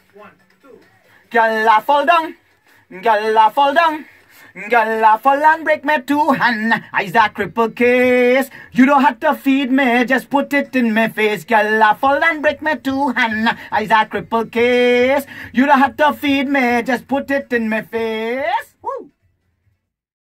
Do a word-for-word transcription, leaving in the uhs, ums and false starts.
One, two. Girl, I fall down. Girl, I fall down. Girl, I fall and break my two hand. I's a cripple case. You don't have to feed me, just put it in my face. Girl, I fall and break my two hand. I's a cripple case. You don't have to feed me, just put it in my face. Woo.